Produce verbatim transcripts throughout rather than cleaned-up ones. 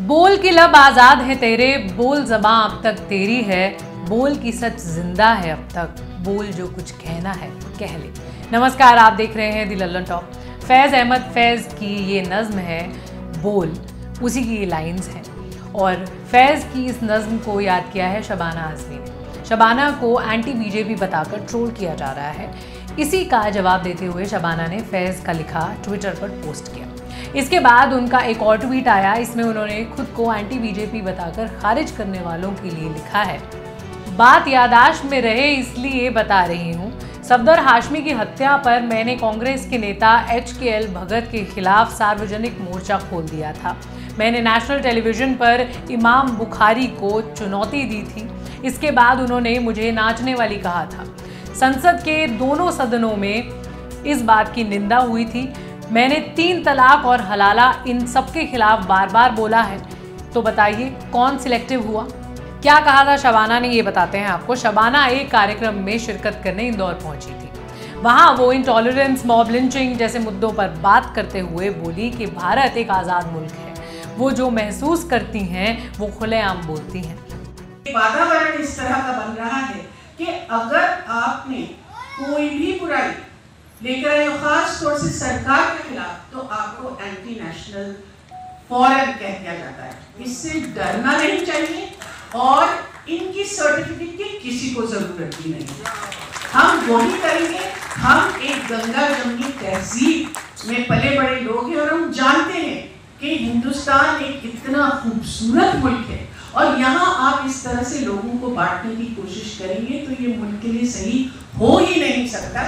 बोल की लब आजाद है तेरे, बोल ज़बां अब तक तेरी है, बोल की सच जिंदा है अब तक, बोल जो कुछ कहना है कह ले। नमस्कार, आप देख रहे हैं दी लल्लन टॉप। फैज़ अहमद फैज़ की ये नज़्म है बोल, उसी की ये लाइंस हैं और फैज़ की इस नज़्म को याद किया है शबाना आज़मी ने। शबाना को एंटी बीजेपी बताकर ट्रोल किया जा रहा है। इसी का जवाब देते हुए शबाना ने फैज़ का लिखा ट्विटर पर पोस्ट किया। इसके बाद उनका एक और ट्वीट आया, इसमें उन्होंने खुद को एंटी बीजेपी बताकर खारिज करने वालों के लिए लिखा है, बात याददाश्त में रहे इसलिए बता रही हूँ। सफदर हाशमी की हत्या पर मैंने कांग्रेस के नेता एच के एल भगत के खिलाफ सार्वजनिक मोर्चा खोल दिया था। मैंने नेशनल टेलीविजन पर इमाम बुखारी को चुनौती दी थी। इसके बाद उन्होंने मुझे नाचने वाली कहा था। संसद के दोनों सदनों में इस बात की निंदा हुई थी। मैंने तीन तलाक और हलाला इन सबके खिलाफ बार बार बोला है। तो बताइए कौन सिलेक्टिव हुआ? क्या कहा था शबाना ने, ये बताते हैं आपको। शबाना एक कार्यक्रम में शिरकत करने इंदौर पहुंची थी। वहां वो इंटॉलरेंस, मॉब लिंचिंग जैसे मुद्दों पर बात करते हुए बोली कि भारत एक आज़ाद मुल्क है, वो जो महसूस करती हैं वो खुलेआम बोलती हैं। वातावरण इस तरह का बन रहा है कि अगर आपने कोई भी बुराई लेकर आए खास तौर से सरकार के खिलाफ, तो आपको एंटी नेशनल फौरन कह दिया जाता है। इससे डरना नहीं चाहिए और इनकी सर्टिफिकेट की किसी को जरूरत भी नहीं। हम वही करेंगे। हम एक गंगा जमुनी तहजीब में पले बड़े लोग हैं और हम जानते हैं कि हिंदुस्तान एक इतना खूबसूरत मुल्क है और यहाँ आप इस तरह से लोगों को बांटने की कोशिश करेंगे तो ये मुल्क के लिए सही हो ही नहीं सकता।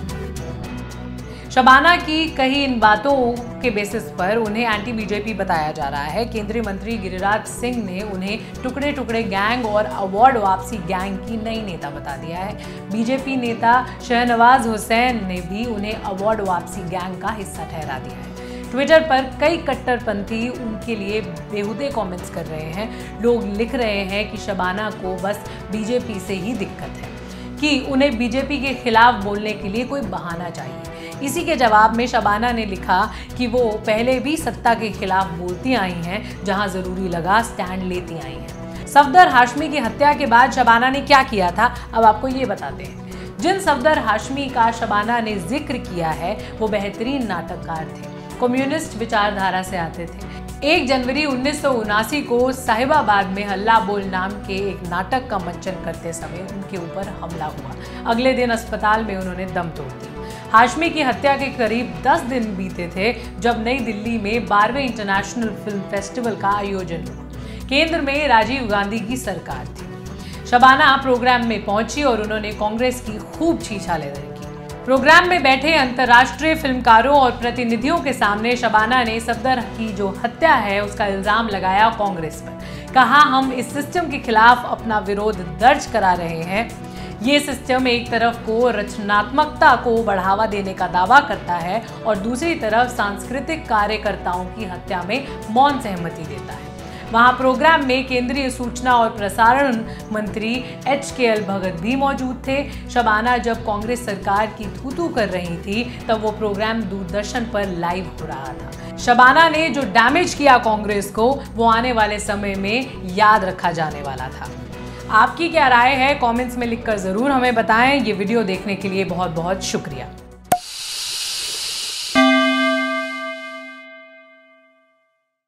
शबाना की कही इन बातों के बेसिस पर उन्हें एंटी बीजेपी बताया जा रहा है। केंद्रीय मंत्री गिरिराज सिंह ने उन्हें टुकड़े टुकड़े गैंग और अवार्ड वापसी गैंग की नई नेता बता दिया है। बीजेपी नेता शहनवाज हुसैन ने भी उन्हें अवार्ड वापसी गैंग का हिस्सा ठहरा दिया है। ट्विटर पर कई कट्टरपंथी उनके लिए बेहुदे कमेंट्स कर रहे हैं। लोग लिख रहे हैं कि शबाना को बस बीजेपी से ही दिक्कत है, कि उन्हें बीजेपी के खिलाफ बोलने के लिए कोई बहाना चाहिए। इसी के जवाब में शबाना ने लिखा कि वो पहले भी सत्ता के खिलाफ बोलती आई हैं, जहां जरूरी लगा स्टैंड लेती आई हैं। सफदर हाशमी की हत्या के बाद शबाना ने क्या किया था, अब आपको ये बताते हैं। जिन सफदर हाशमी का शबाना ने जिक्र किया है वो बेहतरीन नाटककार थे, कम्युनिस्ट विचारधारा से आते थे। एक जनवरी उन्नीस सौ उनासी को साहिबाबाद में हल्ला बोल नाम के एक नाटक का मंचन करते समय उनके ऊपर हमला हुआ। अगले दिन अस्पताल में उन्होंने दम तोड़ दी। हाशमी की हत्या के करीब दस दिन बीते थे जब नई दिल्ली में बारहवें इंटरनेशनल फिल्म फेस्टिवल का आयोजन हुआ। केंद्र में राजीव गांधी की सरकार थी। शबाना प्रोग्राम में पहुंची और उन्होंने कांग्रेस की खूब छीछालें की। प्रोग्राम में बैठे अंतर्राष्ट्रीय फिल्मकारों और प्रतिनिधियों के सामने शबाना ने सफदर की जो हत्या है उसका इल्जाम लगाया कांग्रेस पर। कहा, हम इस सिस्टम के खिलाफ अपना विरोध दर्ज करा रहे हैं। ये सिस्टम एक तरफ को रचनात्मकता को बढ़ावा देने का दावा करता है और दूसरी तरफ सांस्कृतिक कार्यकर्ताओं की हत्या में मौन सहमति देता है। वहां प्रोग्राम में केंद्रीय सूचना और प्रसारण मंत्री एच के एल भगत भी मौजूद थे। शबाना जब कांग्रेस सरकार की थू-थू कर रही थी तब वो प्रोग्राम दूरदर्शन पर लाइव हो रहा था। शबाना ने जो डैमेज किया कांग्रेस को वो आने वाले समय में याद रखा जाने वाला था। आपकी क्या राय है, कमेंट्स में लिखकर जरूर हमें बताएं। ये वीडियो देखने के लिए बहुत बहुत शुक्रिया।